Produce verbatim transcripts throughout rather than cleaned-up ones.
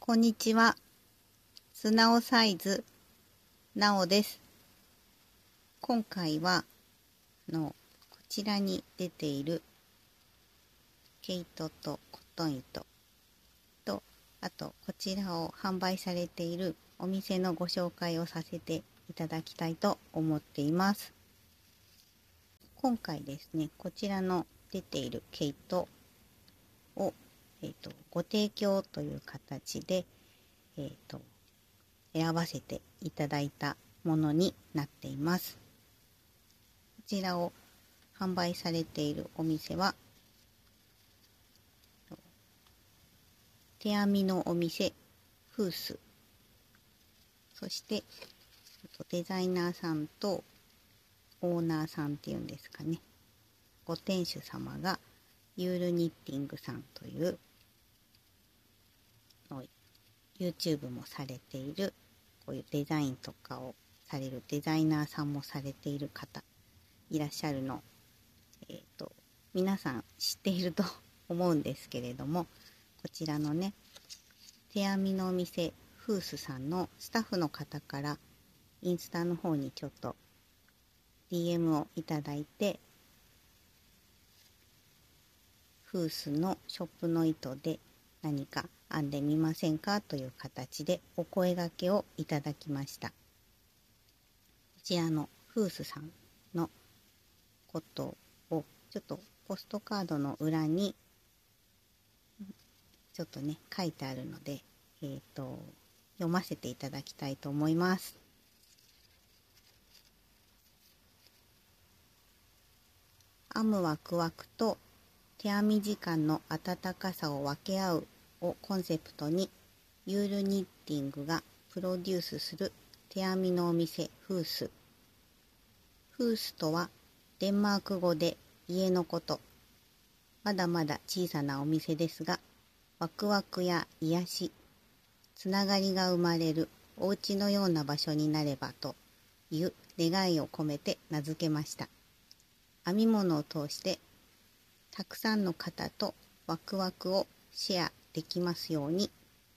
こんにちは。素直サイズなおです。今回はのこちらに出ている毛糸とコットン糸と、あとこちらを販売されているお店のご紹介をさせていただきたいと思っています。今回ですね、こちらの出ている毛糸を、えーと、ご提供という形で、えーと選ばせていただいたものになっています。こちらを販売されているお店は手編みのお店フース、そしてデザイナーさんとオーナーさんっていうんですかね、ご店主様がユールニッティングさんというの YouTube もされている、こういうデザインとかをされるデザイナーさんもされている方いらっしゃるの、えーと、皆さん知っていると思うんですけれども、こちらのね、手編みのお店フースさんのスタッフの方からインスタの方にちょっと ディーエム をいただいて、フースのショップの糸で何か編んでみませんかという形でお声掛けをいただきました。こちらのフースさんのことをちょっとポストカードの裏にちょっとね書いてあるので、えーと、読ませていただきたいと思います。編むワクワクと手編み時間の温かさを分け合うをコンセプトに、ユールニッティングがプロデュースする手編みのお店フース。フースとはデンマーク語で家のこと。まだまだ小さなお店ですが、ワクワクや癒し、つながりが生まれるお家のような場所になればという願いを込めて名付けました。編み物を通してたくさんの方とワクワクをシェアできますように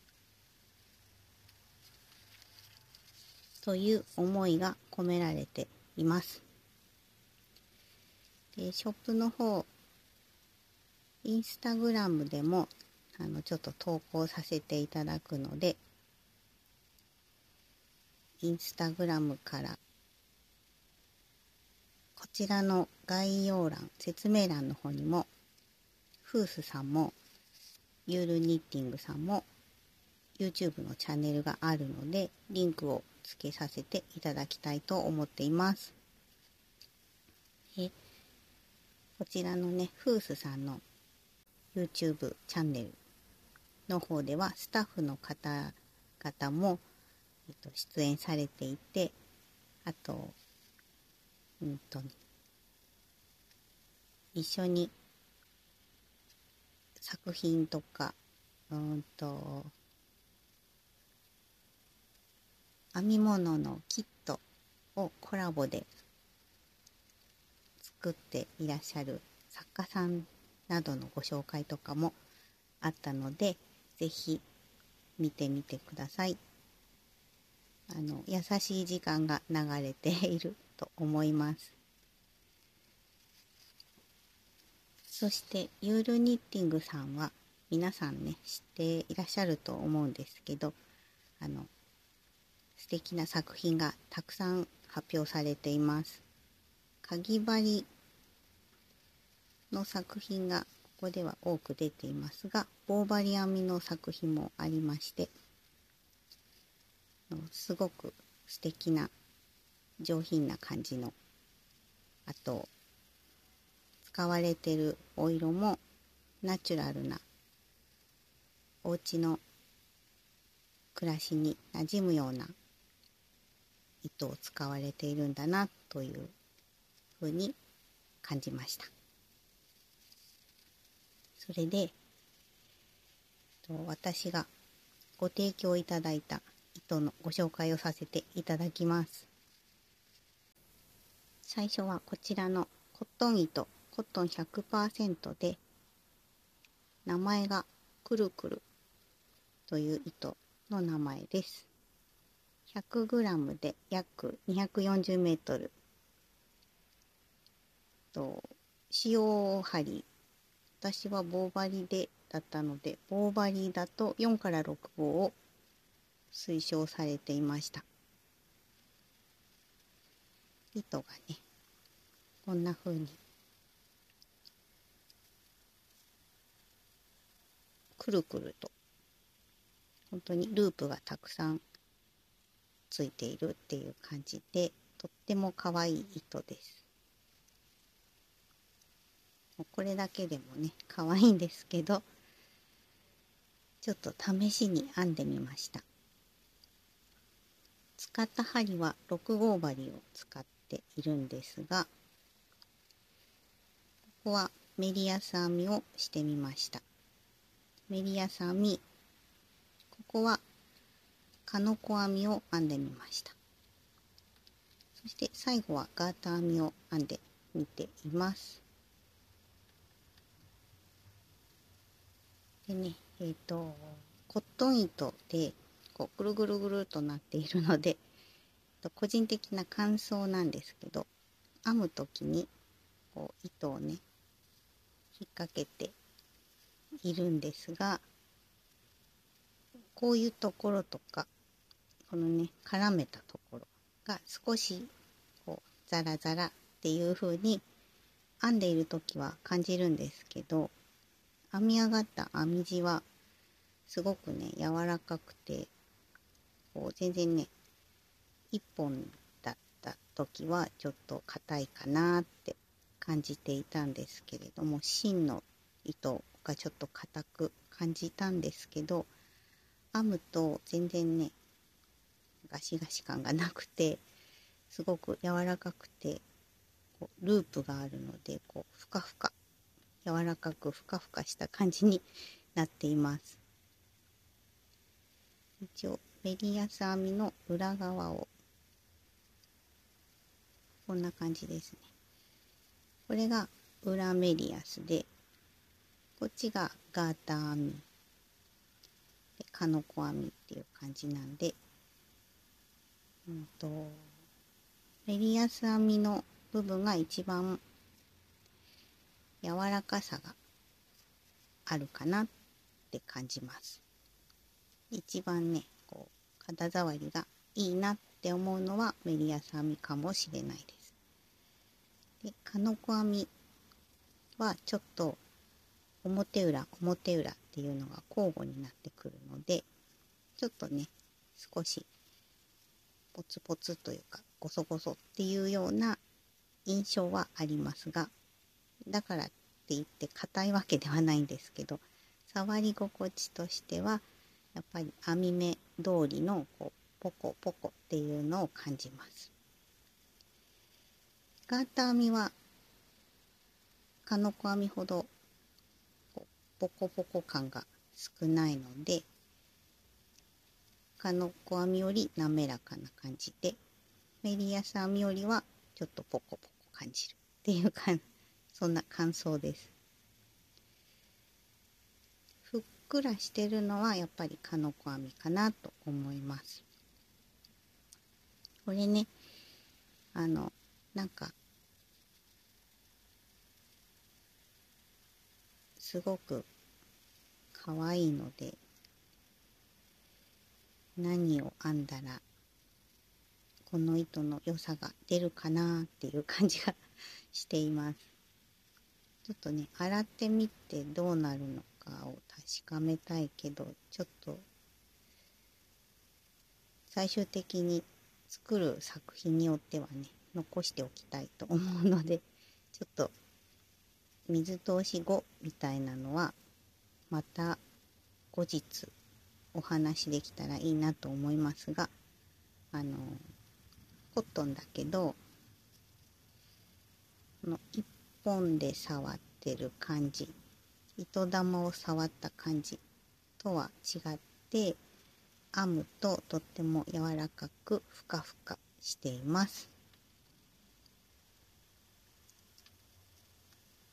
という思いが込められています。で、ショップの方、インスタグラムでもあのちょっと投稿させていただくので、インスタグラムからこちらの概要欄、説明欄の方にもフースさんもユールニッティングさんも YouTube のチャンネルがあるので、リンクをつけさせていただきたいと思っています。えこちらのね、フースさんの YouTube チャンネルの方ではスタッフの方々も、えっと、出演されていて、あと、うんと、一緒に作品とか、うんと、編み物のキットをコラボで作っていらっしゃる作家さんなどのご紹介とかもあったので、ぜひ見てみてください。あの優しい時間が流れていると思います。そしてユールニッティングさんは皆さんね知っていらっしゃると思うんですけど、あの素敵な作品がたくさん発表されています。かぎ針の作品がここでは多く出ていますが、棒針編みの作品もありまして、すごく素敵な上品な感じの、あと使われているお色もナチュラルなお家の暮らしに馴染むような糸を使われているんだなというふうに感じました。それで私がご提供いただいた糸のご紹介をさせていただきます。最初はこちらのコットン糸、コットン ひゃくパーセント で、名前がくるくるという糸の名前です。ひゃくグラムで約にひゃくよんじゅうメートル。と使用針、私は棒針でだったので、棒針だとよんからろくごうを推奨されていました。糸がね、こんな風にくるくると本当にループがたくさんついているっていう感じで、とっても可愛い糸です。これだけでもね可愛いんですけど、ちょっと試しに編んでみました。使った針はろくごう針を使っているんですが、ここはメリヤス編みをしてみました。メリヤス編み、ここはカノコ編みを編んでみました。そして最後はガーター編みを編んでみています。でね、えっと、コットン糸でこうぐるぐるぐるとなっているので、個人的な感想なんですけど、編む時にこう糸をね引っ掛けているんですが、こういうところとかこのね絡めたところが少しこうザラザラっていう風に編んでいる時は感じるんですけど、編み上がった編み地はすごくね柔らかくて、こう全然ね一本だった時はちょっと硬いかなって感じていたんですけれども、芯の糸がちょっと硬く感じたんですけど、編むと全然ねガシガシ感がなくて、すごく柔らかくて、こうループがあるのでこうふかふか柔らかくふかふかした感じになっています。一応メリヤス編みの裏側をこんな感じですね。これが裏メリヤスで、こっちがガーター編みでカノコ編みっていう感じなんで、うんとメリヤス編みの部分が一番柔らかさがあるかなって感じます。一番ねこう肌触りがいいなって思うのはメリヤス編みかもしれないです。でカノコ編みはちょっと表裏表裏っていうのが交互になってくるので、ちょっとね少しポツポツというかゴソゴソっていうような印象はありますが、だからって言って硬いわけではないんですけど、触り心地としてはやっぱり編み目通りのこうポコポコっていうのを感じます。ガーター編みはカノコ編みほどこうポコポコ感が少ないので、カノコ編みより滑らかな感じで、メリヤス編みよりはちょっとポコポコ感じるっていうか、そんな感想です。ふっくらしてるのはやっぱりカノコ編みかなと思います。これね、あのなんかすごく可愛いので、何を編んだらこの糸の良さが出るかなっていう感じがしています。ちょっとね洗ってみてどうなるのかを確かめたいけど、ちょっと最終的に作る作品によってはね残しておきたいと思うので、ちょっと水通し後みたいなのはまた後日お話できたらいいなと思いますが、あのコットンだけどこの一本で触ってる感じ、糸玉を触った感じとは違って、編むととっても柔らかくふかふかしています。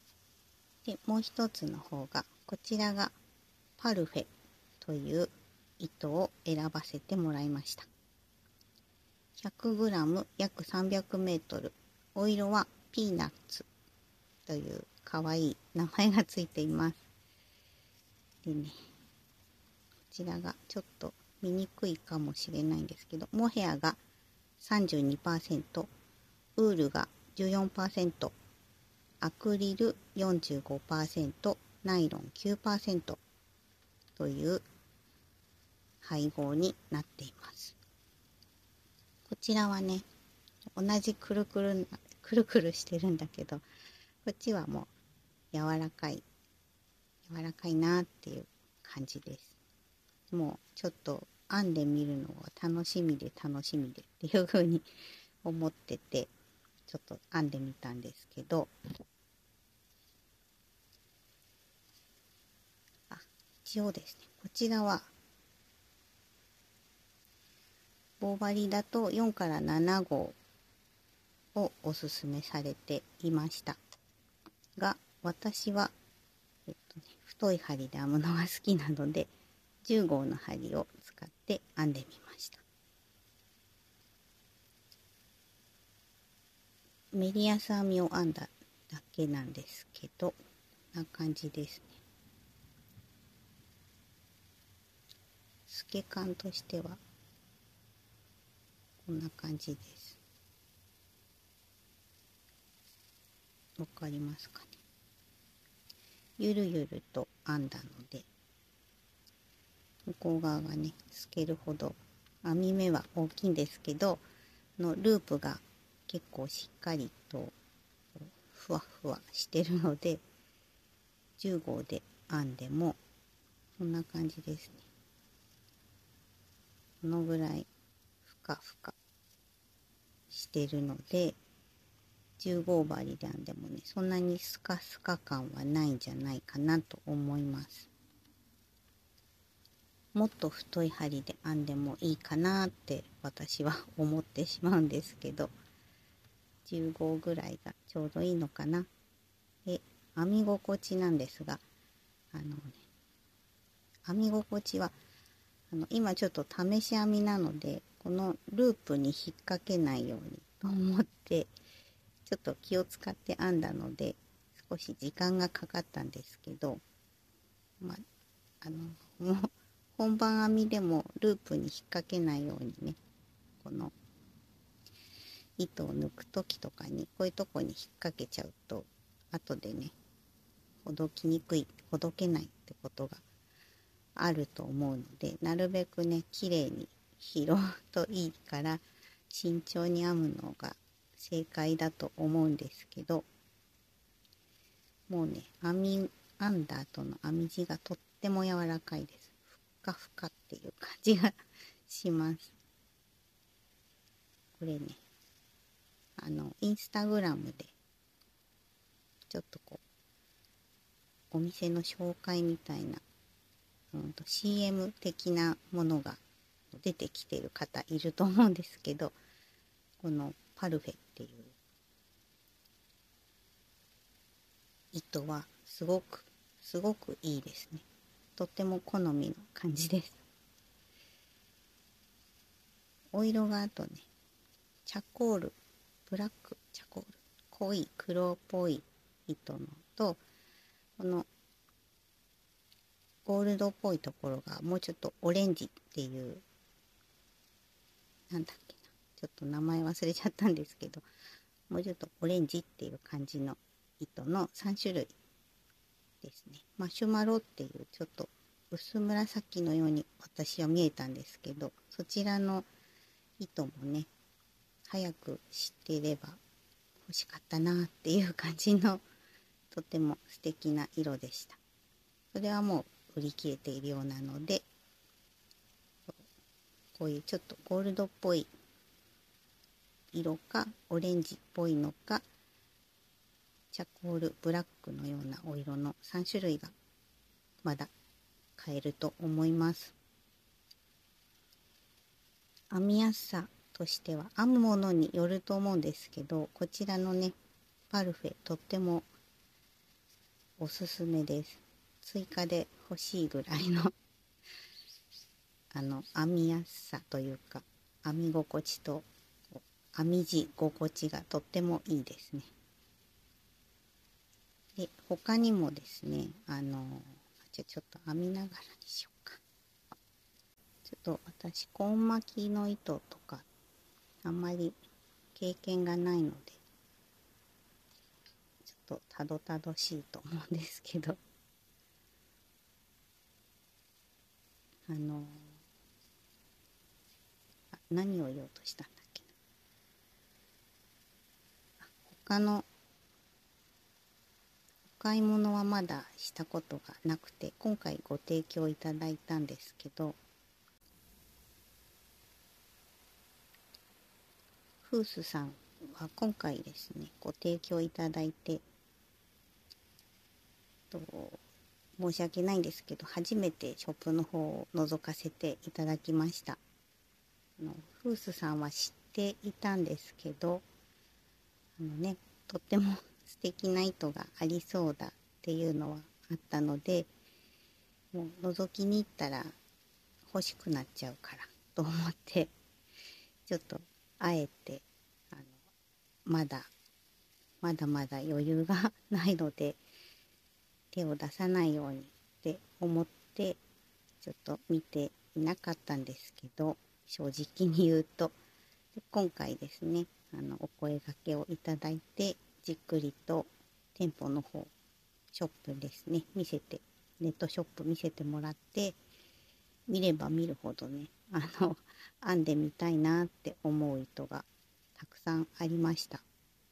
でもう一つの方が、こちらがパルフェという糸を選ばせてもらいました。ひゃくグラム 約さんびゃくメートル、お色はピーナッツというかわいい名前がついています。でね、こちらがちょっと見にくいかもしれないんですけど、モヘアが さんじゅうにパーセント、ウールが じゅうよんパーセント、アクリル よんじゅうごパーセント、ナイロン きゅうパーセント という配合になっています。こちらはね、同じくるくるくるくるしてるんだけど、こっちはもう柔らかい柔らかいなっていう感じです。もうちょっと編んでみるのが楽しみで楽しみでっていう風に思ってて、ちょっと編んでみたんですけど、あ、一応ですね、こちらは棒針だとよんからなな号をおすすめされていましたが、私は、えっとね、太い針で編むのが好きなのでじゅう号の針を使って編んでみました。メリヤス編みを編んだだけなんですけど、こんな感じですね。透け感としてはこんな感じです。わかりますかね。ゆるゆると編んだので、向こう側がね透けるほど編み目は大きいんですけど、のループが結構しっかりとふわふわしてるので、じゅう号で編んでもこんな感じですね。このぐらいふかふかしてるので、じゅう号針で編んでもね、そんなにスカスカ感はないんじゃないかなと思います。もっと太い針で編んでもいいかなって私は思ってしまうんですけど、じゅう号ぐらいがちょうどいいのかな。で、編み心地なんですが、あのね、編み心地はあの今ちょっと試し編みなので、このループに引っ掛けないようにと思ってちょっと気を使って編んだので少し時間がかかったんですけど、まあ、あのもう本番編みでもループに引っ掛けないようにね、この糸を抜く時とかにこういうとこに引っ掛けちゃうと後でねほどきにくいほどけないってことがあると思うので、なるべくね綺麗に拾うといいから慎重に編むのが正解だと思うんですけど、もうね編み編んだ後の編み地がとっても柔らかいです。ふかふかっていう感じがします。これね、あのインスタグラムでちょっとこうお店の紹介みたいな、うん、と シーエム 的なものが出てきてる方いると思うんですけど、このパルフェっていう糸はすごくすごくいいですね。とっても好みの感じです。お色があとね、チャコール、ブラックチャコール、濃い黒っぽい糸のと、このゴールドっぽいところがもうちょっとオレンジっていう、なんだっけな、ちょっと名前忘れちゃったんですけど、もうちょっとオレンジっていう感じの糸のさん種類ですね。マシュマロっていうちょっと薄紫のように私は見えたんですけど、そちらの糸もね早く知っていれば欲しかったなっていう感じのとても素敵な色でした。それはもう売り切れているようなので、こういうちょっとゴールドっぽい色かオレンジっぽいのかチャコールブラックのようなお色のさん種類がまだ買えると思います。編みやすさとしては編むものによると思うんですけど、こちらのねパルフェとってもおすすめです。追加で欲しいぐらいのあの編みやすさというか編み心地と編み地心地がとってもいいですね。で他にもですね、あのじゃちょっと編みながらにしようか。ちょっと私コーン巻きの糸とかあんまり経験がないのでちょっとたどたどしいと思うんですけど、あのあ何を言おうとしたんだっけな。他のお買い物はまだしたことがなくて、今回ご提供いただいたんですけど、フースさんは今回ですねご提供いただいて、と申し訳ないんですけど初めてショップの方を覗かせていただきました。あのフースさんは知っていたんですけど、あのねとっても素敵な糸がありそうだっていうのはあったので、もう覗きに行ったら欲しくなっちゃうからと思ってちょっとあえてあのまだまだまだ余裕がないので手を出さないようにって思ってちょっと見ていなかったんですけど、正直に言うとで今回ですね、あのお声掛けをいただいてじっくりと店舗の方ショップですね見せてネットショップ見せてもらって、見れば見るほどねあの編んでみたいなって思う糸がたくさんありました。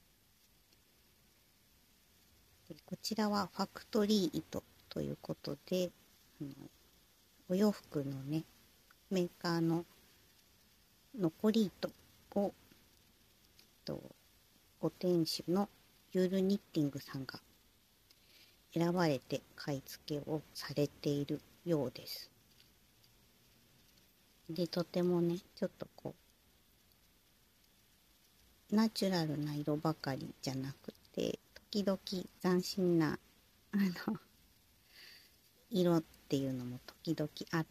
でこちらはファクトリー糸ということで、あのお洋服のねメーカーの残り糸をとご店主のユールニッティングさんが選ばれて買い付けをされているようです。でとてもねちょっとこうナチュラルな色ばかりじゃなくて時々斬新なあの色っていうのも時々あって、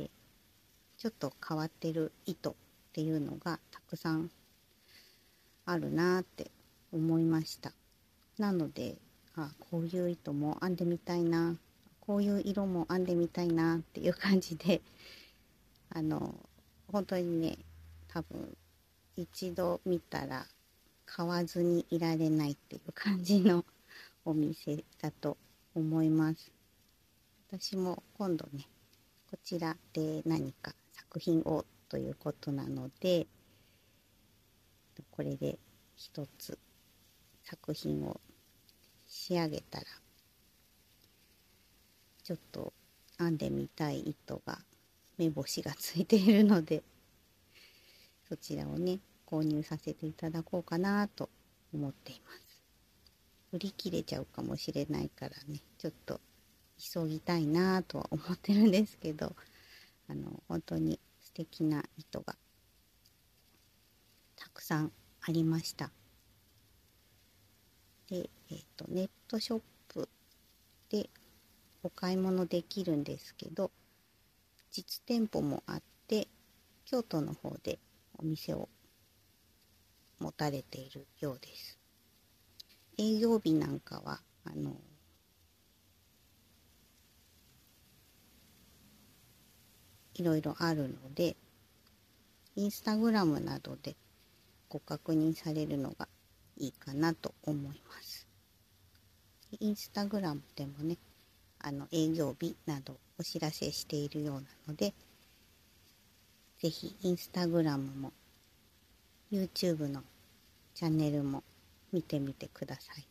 ちょっと変わってる糸っていうのがたくさんあるなって思いました。なのであこういう糸も編んでみたいな、こういう色も編んでみたいなっていう感じで、あの本当にね多分一度見たら買わずにいられないっていう感じのお店だと思います。私も今度ねこちらで何か作品をということなので、これで一つ作品を仕上げたらちょっと編んでみたい糸が目星がついているので、そちらをね購入させていただこうかなと思っています。売り切れちゃうかもしれないからねちょっと急ぎたいなとは思ってるんですけど、あの本当に素敵な糸がたくさんありました。で、えーと、ネットショップでお買い物できるんですけど、実店舗もあって京都の方でお店を持たれているようです。営業日なんかはあのいろいろあるので、インスタグラムなどでご確認されるのがいいかなと思います。インスタグラムでもねあの営業日などお知らせしているようなので、ぜひインスタグラムも YouTube のチャンネルも見てみてください。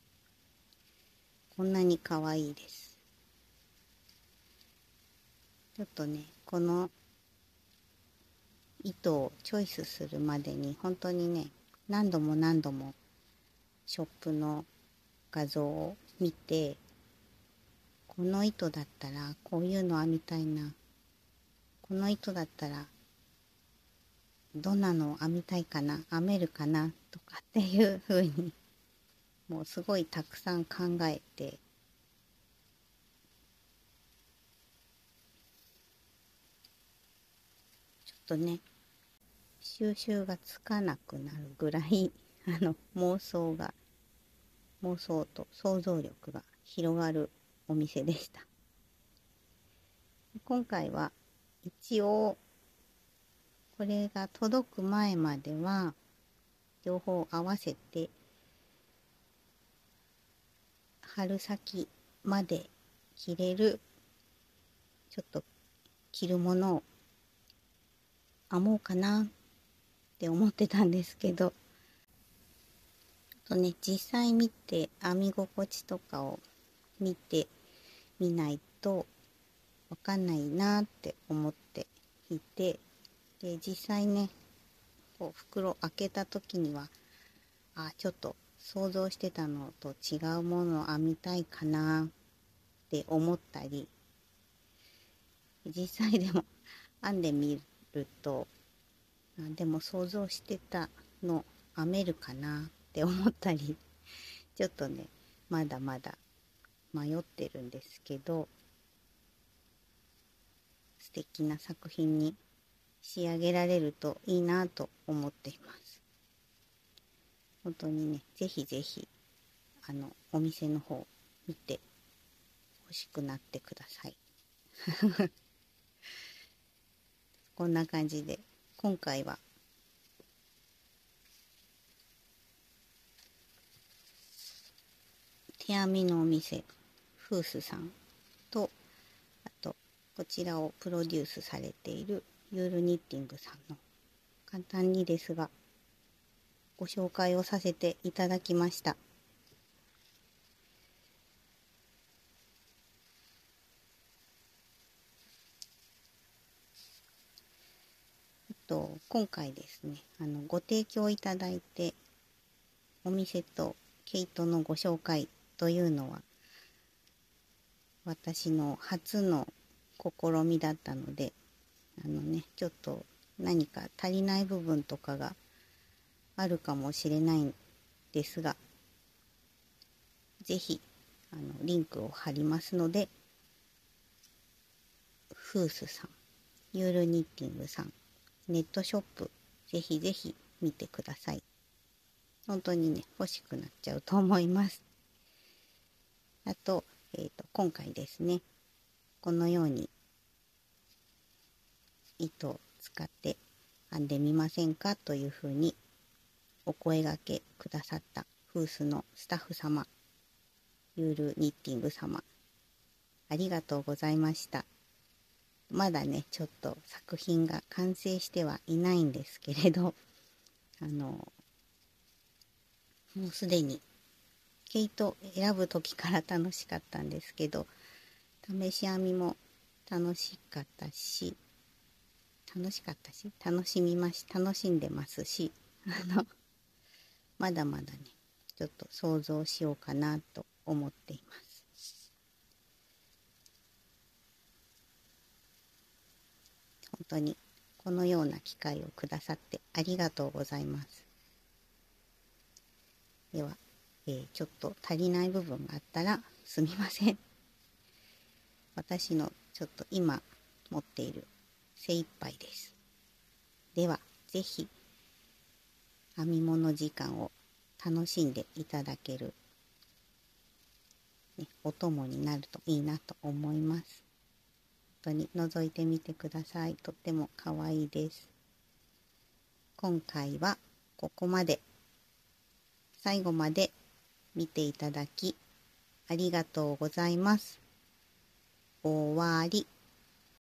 こんなに可愛いです。ちょっとねこの糸をチョイスするまでに本当にね何度も何度もショップの画像を見て、この糸だったらこういうの編みたいな、この糸だったらどんなのを編みたいかな、編めるかなとかっていう風にもうすごいたくさん考えて、 とね、収集がつかなくなるぐらいあの妄想が妄想と想像力が広がるお店でした。今回は一応これが届く前までは両方合わせて春先まで着れるちょっと着るものを編もうかなって思ってたんですけど、とね、実際見て編み心地とかを見てみないとわかんないなって思っていて、で実際ねこう袋開けた時にはあちょっと想像してたのと違うものを編みたいかなって思ったり、実際でも編んでみるとでも想像してたの編めるかなって思ったり、ちょっとねまだまだ迷ってるんですけど、素敵な作品に仕上げられるといいなと思っています。本当にね、ぜひぜひあのお店の方見て欲しくなってくださいこんな感じで今回は手編みのお店フースさんと、あとこちらをプロデュースされているユールニッティングさんの簡単にですがご紹介をさせていただきました。と今回ですね、あのご提供いただいてお店と毛糸のご紹介というのは私の初の試みだったので、あのねちょっと何か足りない部分とかがあるかもしれないんですが、ぜひあのリンクを貼りますので、フースさん、ユールニッティングさん、ネットショップぜひぜひ見てください。本当にね欲しくなっちゃうと思います。あと、えーと、今回ですね、このように糸を使って編んでみませんかというふうにお声掛けくださったフースのスタッフ様、ユールニッティング様、ありがとうございました。まだねちょっと作品が完成してはいないんですけれど、あのもうすでに毛糸選ぶ時から楽しかったんですけど、試し編みも楽しかったし楽しかったし楽しみまし楽しんでますし、あのまだまだねちょっと想像しようかなと思っています。本当にこのような機会をくださってありがとうございます。では、えー、ちょっと足りない部分があったらすみません。私のちょっと今持っている精一杯です。ではぜひ編み物時間を楽しんでいただける、ね、お供になるといいなと思います。本当に覗いてみてください。とっても可愛いです。今回はここまで。最後まで見ていただきありがとうございます。終わり。